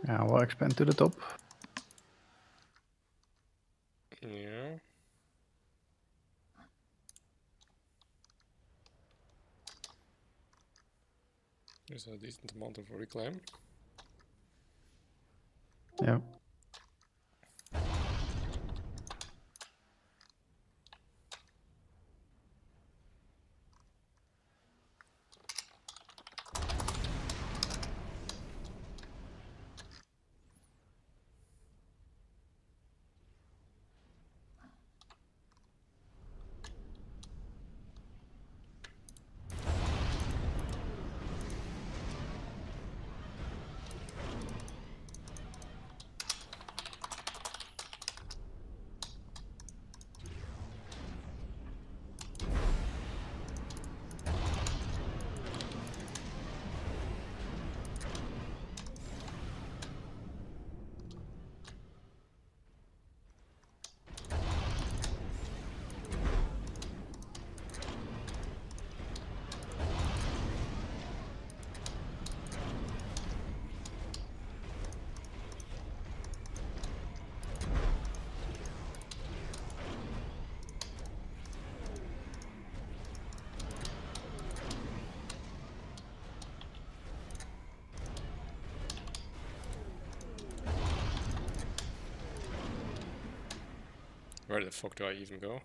Yeah, we'll expand to the top. Yeah. There's a decent amount of reclaim. Yeah. Where the fuck do I even go?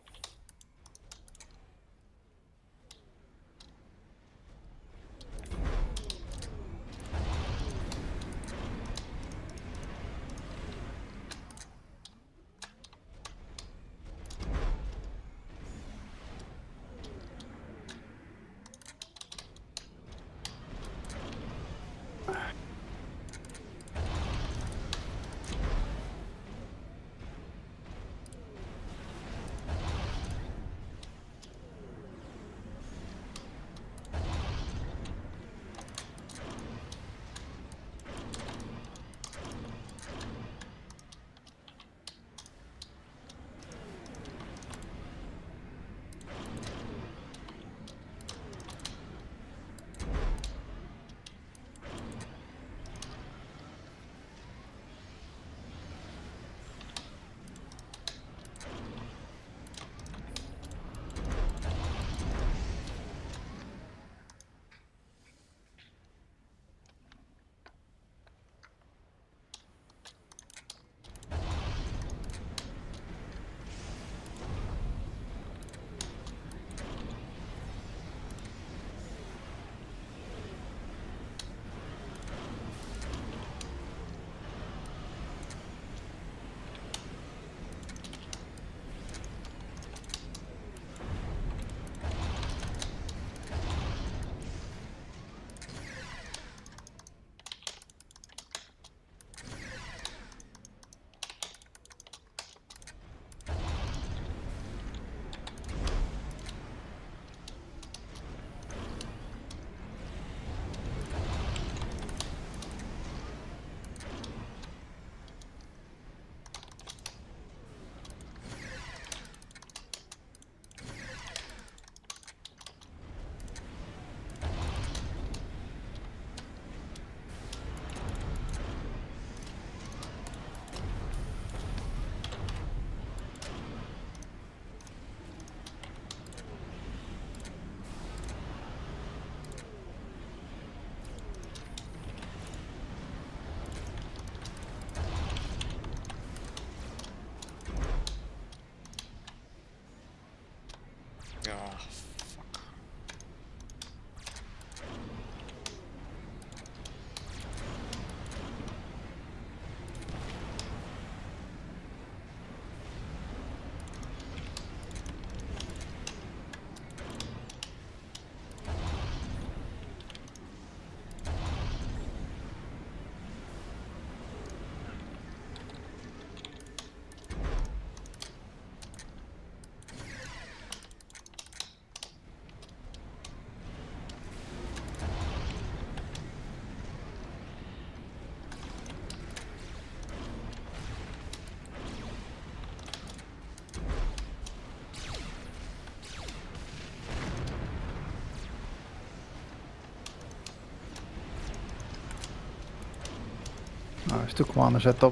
There's 2 commanders at top.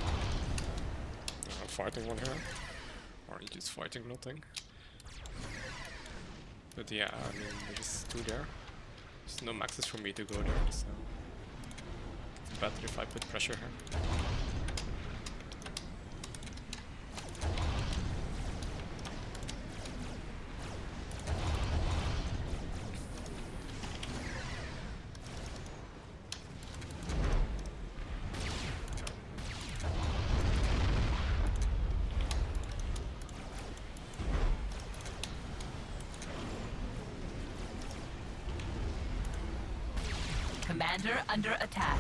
I'm fighting one here. Or are you just fighting nothing? But yeah, I mean, there's 2 there. There's no maxes for me to go there, so it's better if I put pressure here. Commander under attack.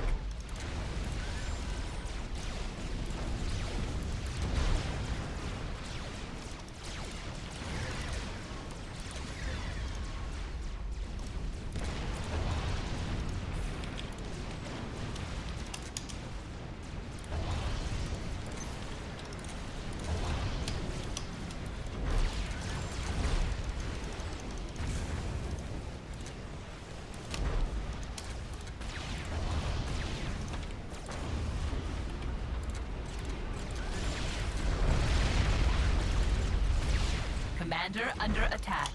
Commander under attack.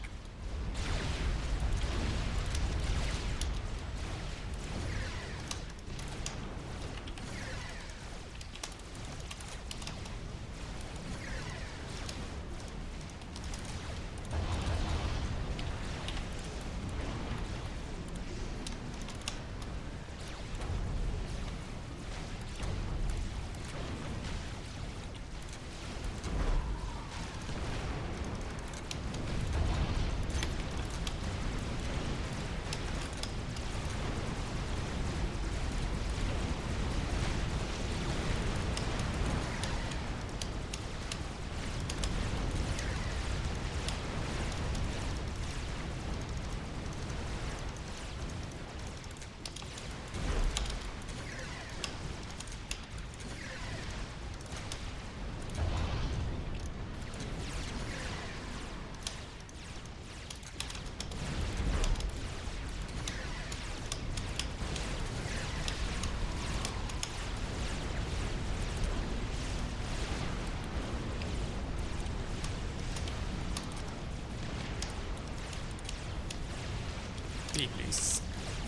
Please.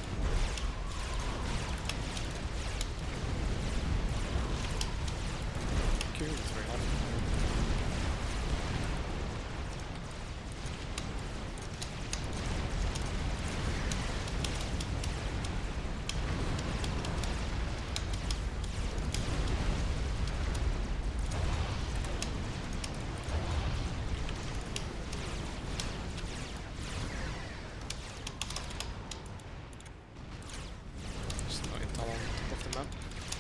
Thank you, it's very happy. There's no intel on top of the map.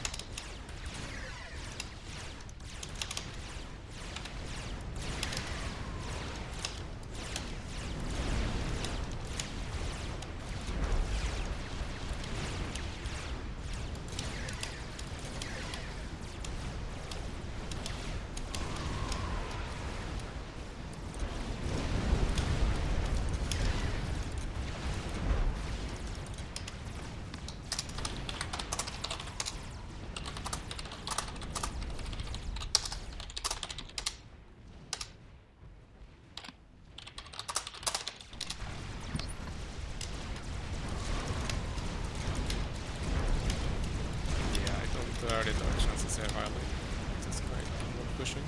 Yeah, I don't really know the chances here highly. This guy not pushing.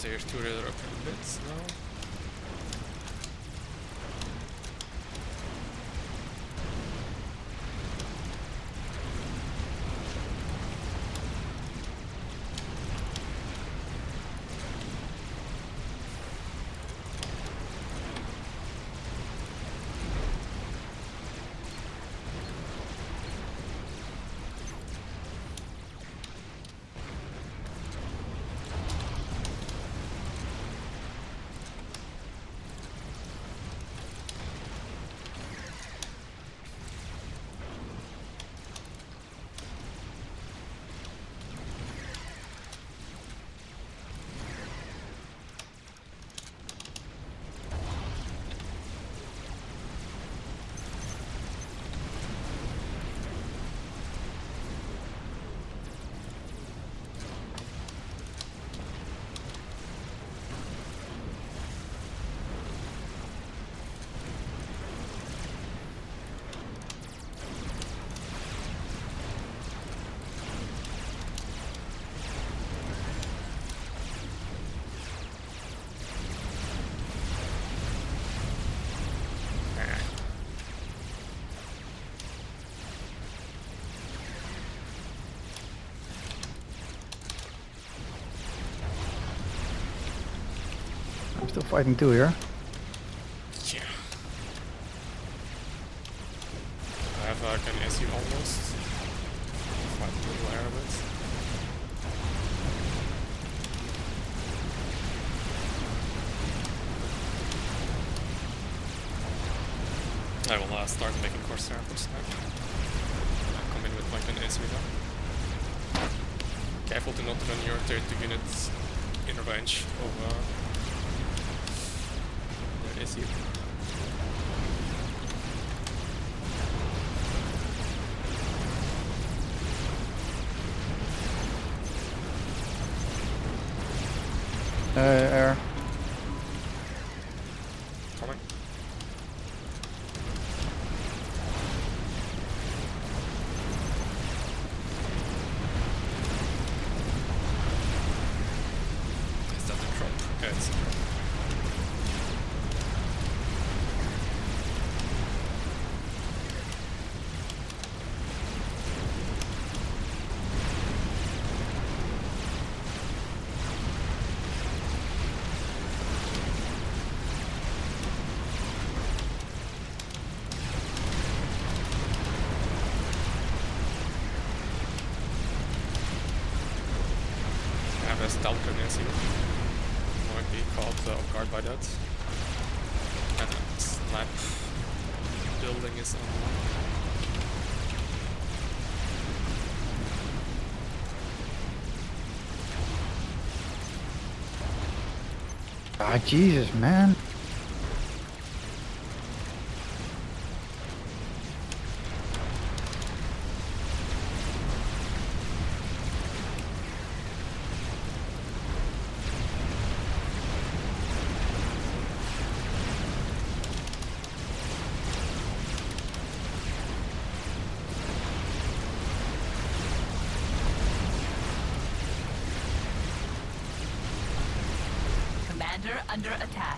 tier 2 radar open bits now. I'm still fighting too here. Yeah. I have like an SU almost. Fight a little air of it. I will start making Corsair for snipe. I'll come in with like an SU now. Careful to not run your 30 units in range of their SU. Air. Coming. Is that a drop? Okay, it's a drop. I have a Stalker near you. Might be caught off guard by that. And a snipe building is on. Ah, Jesus, man. Commander under attack.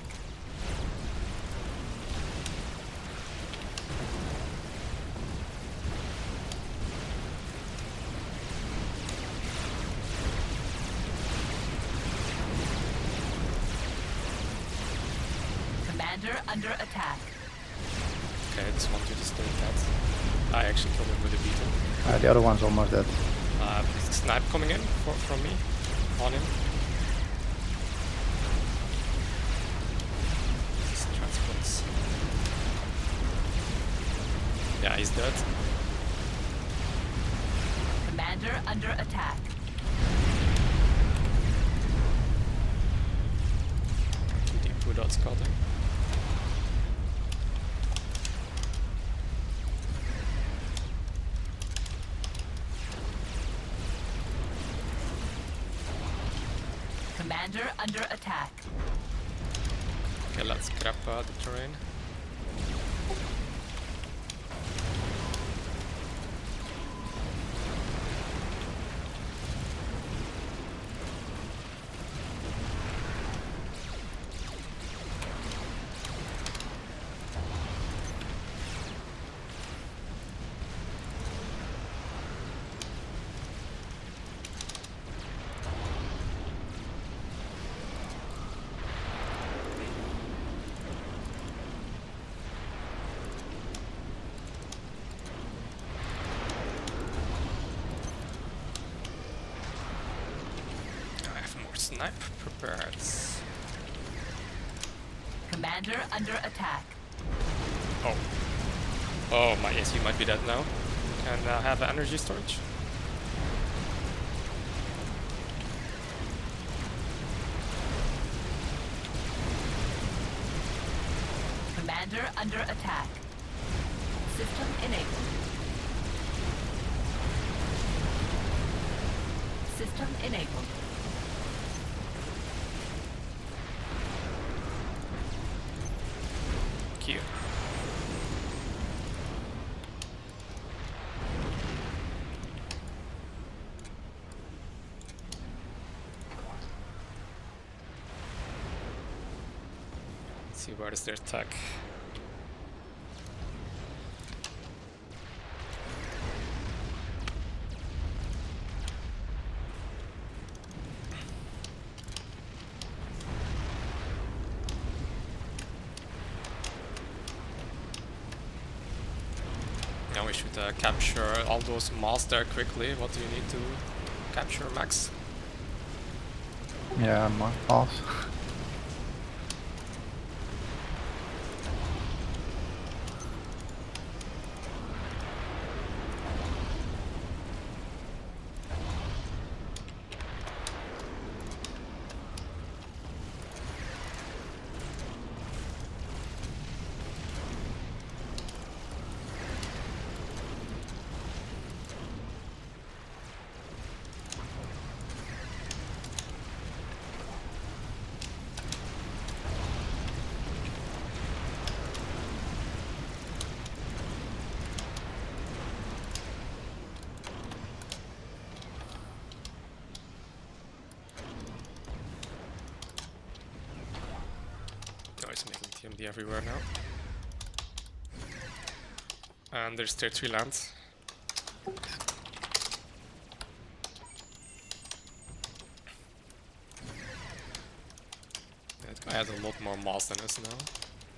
Commander under attack. Okay, I just want to destroy that. I actually killed him with a beetle. The other one's almost dead. Snipe coming in from me, on him. These transports. Yeah, he's dead. Commander under attack. Deep without scouting. Commander under attack. Okay, let's grab the terrain. Snipe prepared. Commander under attack. Oh. Oh, my AC might be dead now. And have energy storage. Commander under attack. System enabled. System enabled. Q. Let's see, where is their tech? Now we should capture all those malls there quickly. What do you need to capture, Max? Yeah, malls. Oh, he's making TMD everywhere now. And there's tier 3 land. That guy has a lot more mass than us now.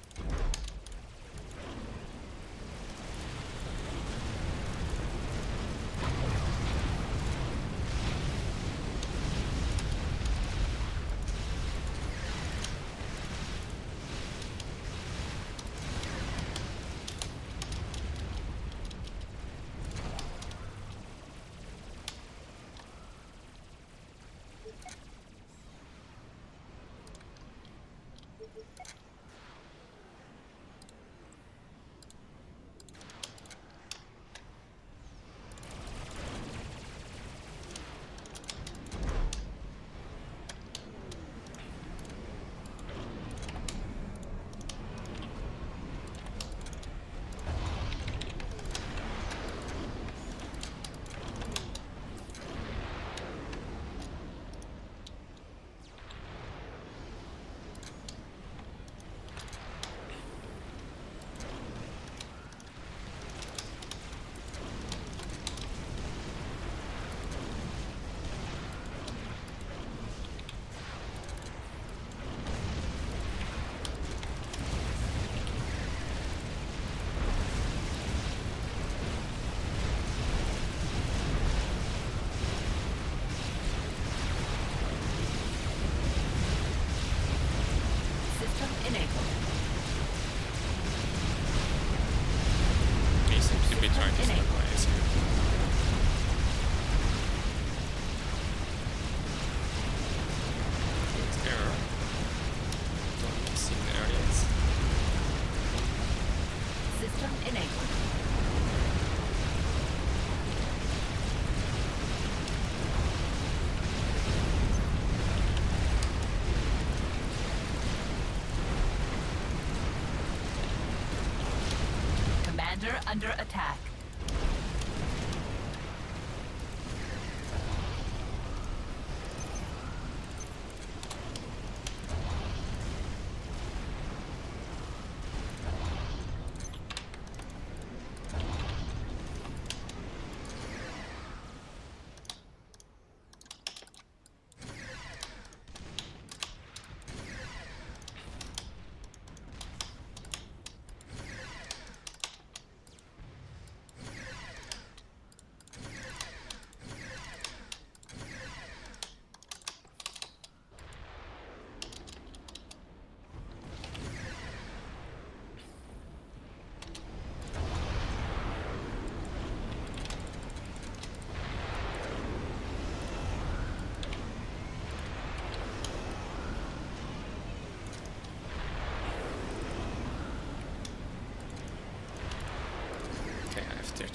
System enabled. He seems to be trying to step my AC. Good error. Don't see the areas. System enabled. Commander under attack.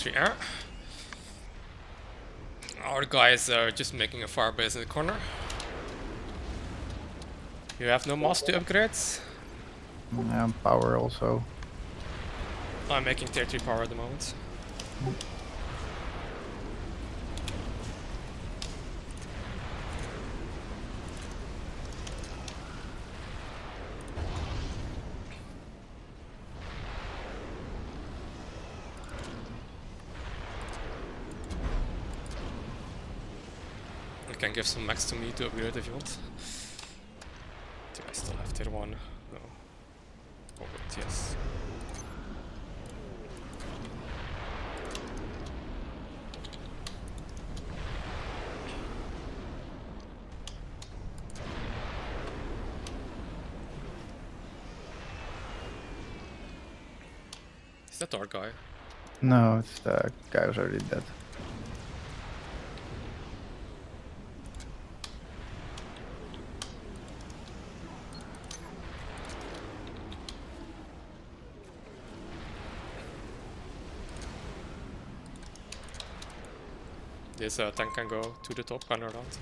infantry air. Our guys are just making a fire base in the corner. You have no moss to upgrade? Power also. I'm making tier 3 power at the moment. You can give some max to me to upgrade if you want. Do I still have tier 1? No. Oh wait, yes. Is that our guy? No, it's the guy who's already dead. This tank can go to the top, run around.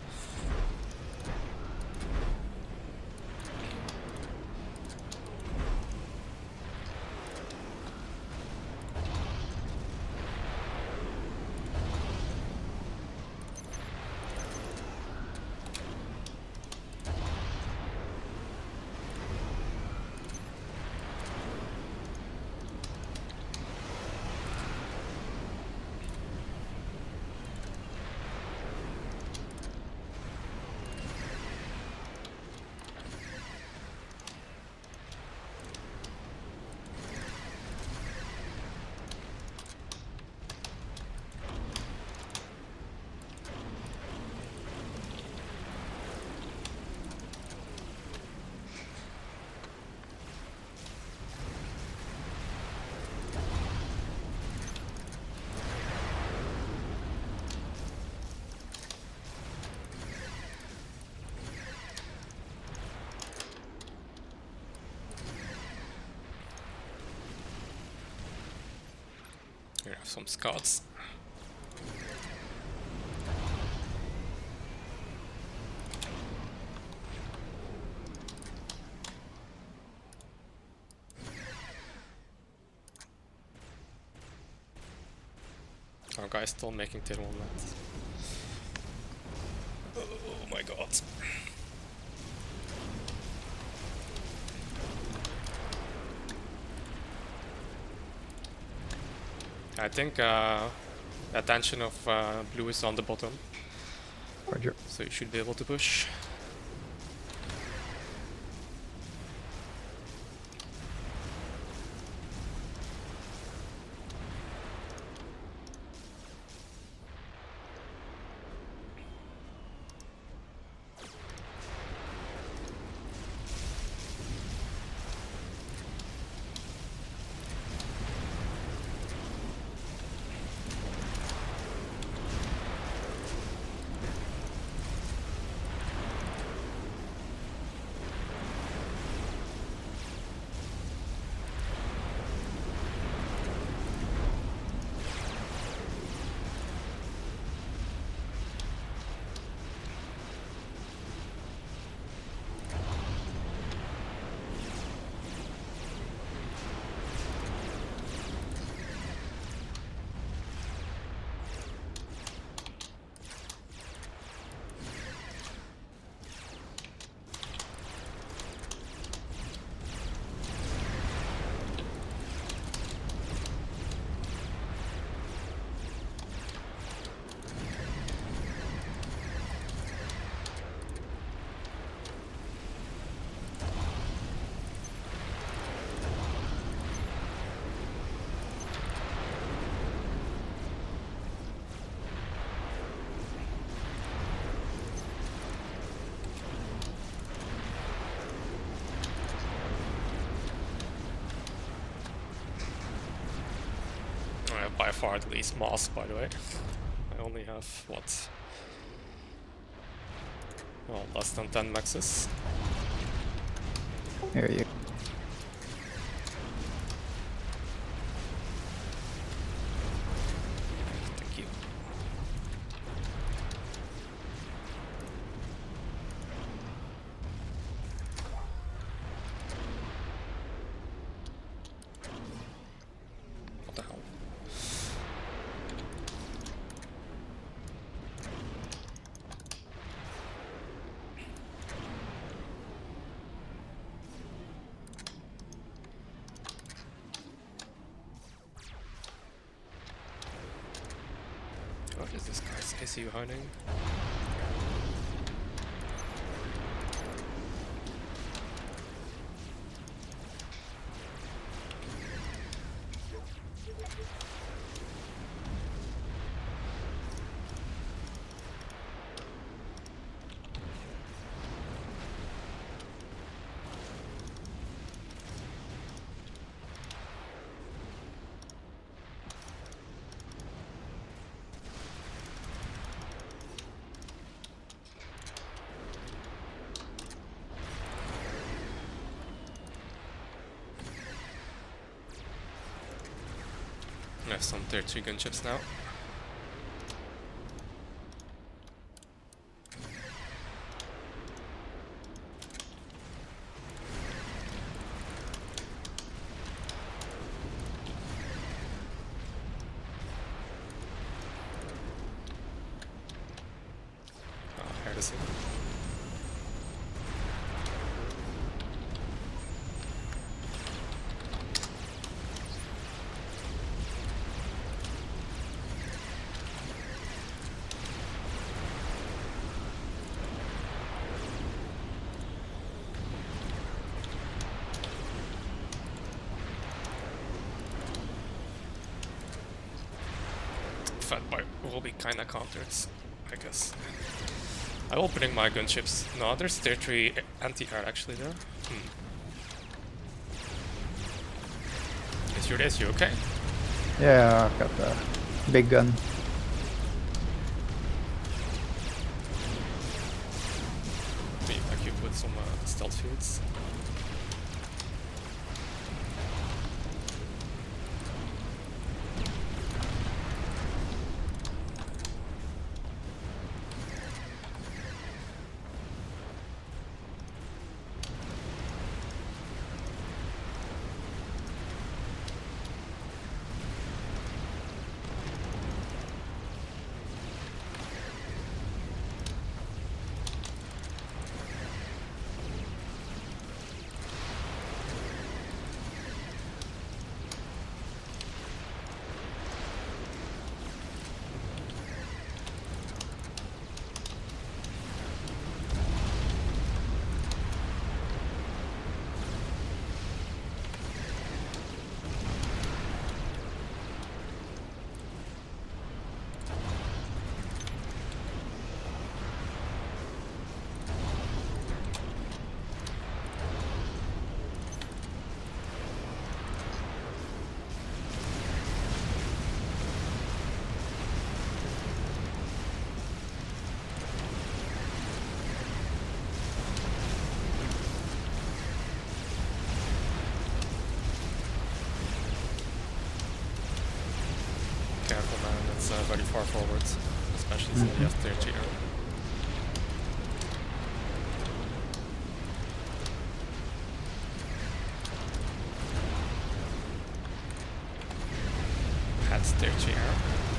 Here have some scouts. Our guy's still making tier 1 lands. Oh my god. I think attention of blue is on the bottom. Roger. So you should be able to push. I have by far the least moss, by the way. I only have, what? Well, less than 10 maxes. Here you. see you hiding. I have some tier 3 gunships now. Oh, here to see. Fatboy will be kinda countered, I guess. I'm opening my gunships. No, there's tier 3 anti-air actually there. Is you okay? Yeah, I've got the big gun. Be equipped with some stealth fields. Careful man, it's very far forward, especially since you have tier 2 air. That's tier 2 air.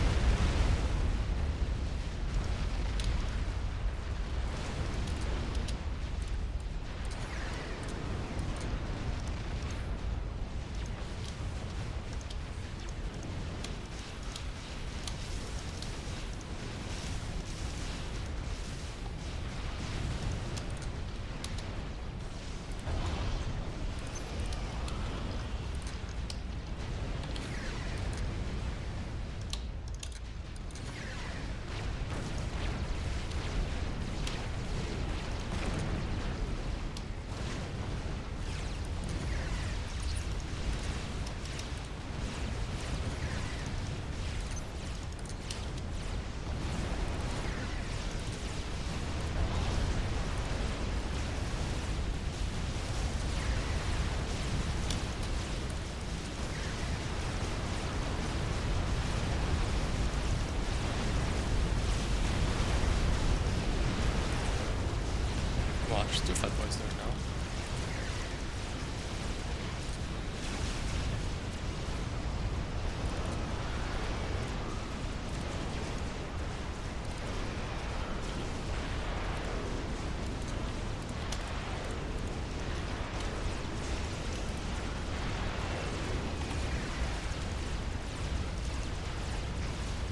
Watch, 2 fat boys there now.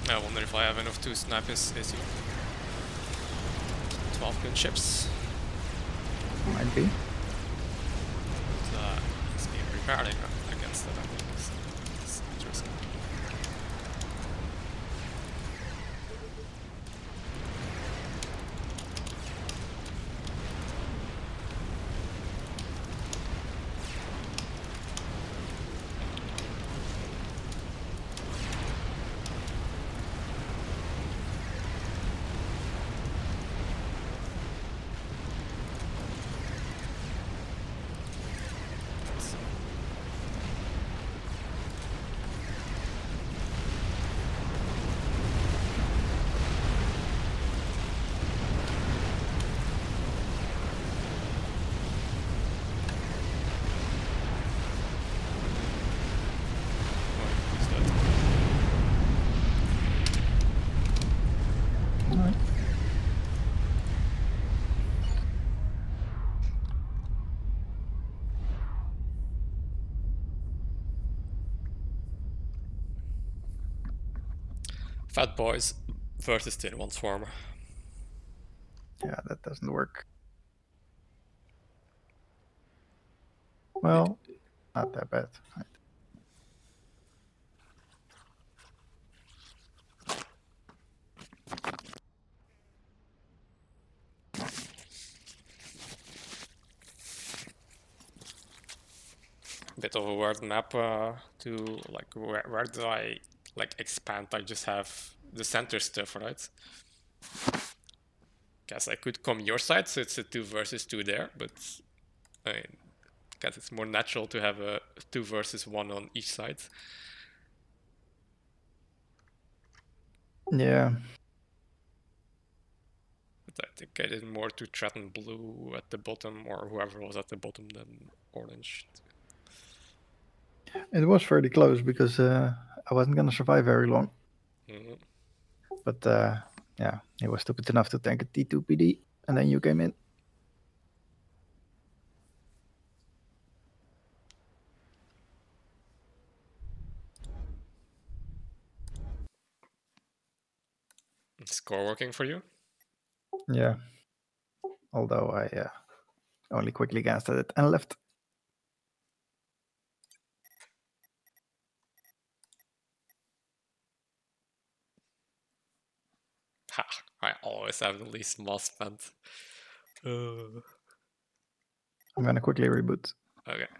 I wonder if I have enough to snipe his AC. 12 gunships. Might be. It's being repairing against it, I think. It's interesting. Alright. Fat boys versus Tin One Swarm. Yeah, that doesn't work. Well, not that bad. Bit of a weird map to like where do I like expand? I just have the center stuff, right? Guess I could come your side, so it's a 2 versus 2 there, but I mean, guess it's more natural to have a 2 versus 1 on each side. Yeah. But I think I did more to threaten blue at the bottom, or whoever was at the bottom, than orange. It was fairly close because I wasn't gonna survive very long. Mhm. But yeah, he was stupid enough to tank a T2 PD, and then you came in. Score working for you? Yeah. Although I only quickly glanced at it and left. Ha! I always have the least moss spent. I'm gonna quickly reboot. Okay.